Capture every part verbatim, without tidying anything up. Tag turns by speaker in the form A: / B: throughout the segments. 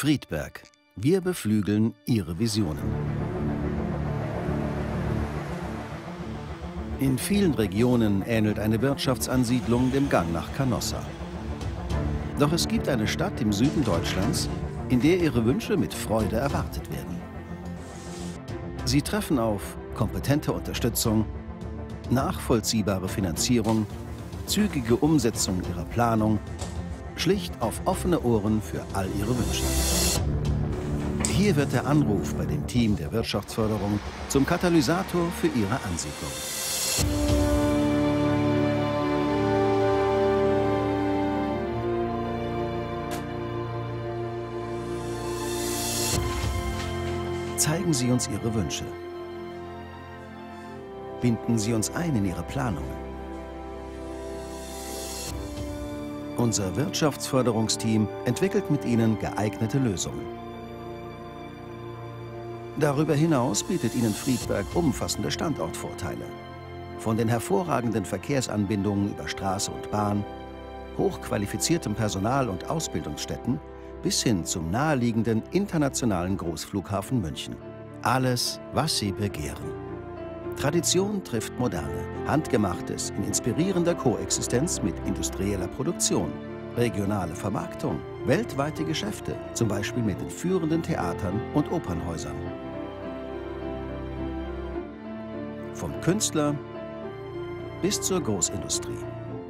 A: Friedberg. Wir beflügeln Ihre Visionen. In vielen Regionen ähnelt eine Wirtschaftsansiedlung dem Gang nach Canossa. Doch es gibt eine Stadt im Süden Deutschlands, in der Ihre Wünsche mit Freude erwartet werden. Sie treffen auf kompetente Unterstützung, nachvollziehbare Finanzierung, zügige Umsetzung Ihrer Planung, schlicht auf offene Ohren für all Ihre Wünsche. Hier wird der Anruf bei dem Team der Wirtschaftsförderung zum Katalysator für Ihre Ansiedlung. Zeigen Sie uns Ihre Wünsche. Binden Sie uns ein in Ihre Planungen. Unser Wirtschaftsförderungsteam entwickelt mit Ihnen geeignete Lösungen. Darüber hinaus bietet Ihnen Friedberg umfassende Standortvorteile. Von den hervorragenden Verkehrsanbindungen über Straße und Bahn, hochqualifiziertem Personal und Ausbildungsstätten bis hin zum naheliegenden internationalen Großflughafen München. Alles, was Sie begehren. Tradition trifft Moderne, Handgemachtes in inspirierender Koexistenz mit industrieller Produktion, regionale Vermarktung, weltweite Geschäfte, zum Beispiel mit den führenden Theatern und Opernhäusern. Vom Künstler bis zur Großindustrie.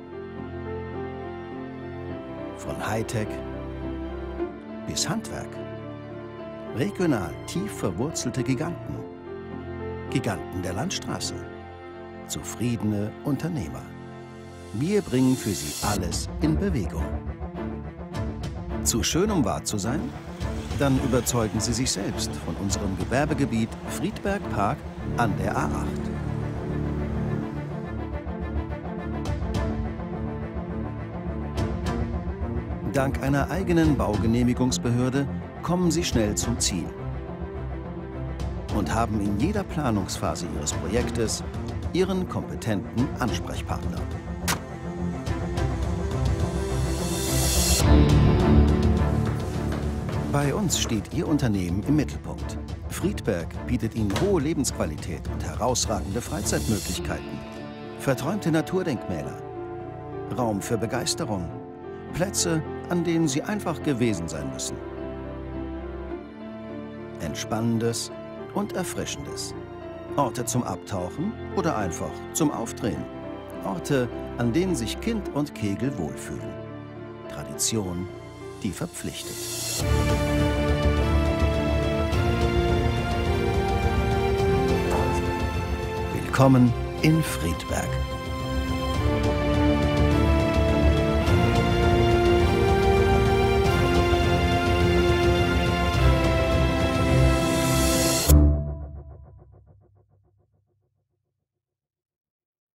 A: Von Hightech bis Handwerk. Regional tief verwurzelte Giganten. Giganten der Landstraße. Zufriedene Unternehmer. Wir bringen für Sie alles in Bewegung. Zu schön, um wahr zu sein? Dann überzeugen Sie sich selbst von unserem Gewerbegebiet Friedberg Park an der A acht. Dank einer eigenen Baugenehmigungsbehörde kommen Sie schnell zum Ziel und haben in jeder Planungsphase Ihres Projektes Ihren kompetenten Ansprechpartner. Bei uns steht Ihr Unternehmen im Mittelpunkt. Friedberg bietet Ihnen hohe Lebensqualität und herausragende Freizeitmöglichkeiten, verträumte Naturdenkmäler, Raum für Begeisterung, Plätze, an denen Sie einfach gewesen sein müssen. Entspannendes und Erfrischendes. Orte zum Abtauchen oder einfach zum Aufdrehen. Orte, an denen sich Kind und Kegel wohlfühlen. Tradition, die verpflichtet. Willkommen in Friedberg.